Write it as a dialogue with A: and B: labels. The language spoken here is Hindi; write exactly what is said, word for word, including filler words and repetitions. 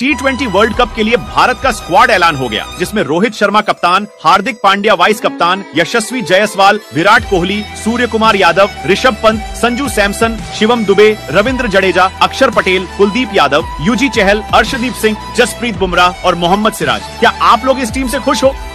A: टी ट्वेंटी वर्ल्ड कप के लिए भारत का स्क्वाड ऐलान हो गया, जिसमें रोहित शर्मा कप्तान, हार्दिक पांड्या वाइस कप्तान, यशस्वी जायसवाल, विराट कोहली, सूर्य कुमार यादव, ऋषभ पंत, संजू सैमसन, शिवम दुबे, रविंद्र जडेजा, अक्षर पटेल, कुलदीप यादव, युजी चहल, अर्शदीप सिंह, जसप्रीत बुमराह और मोहम्मद सिराज। क्या आप लोग इस टीम से खुश हो?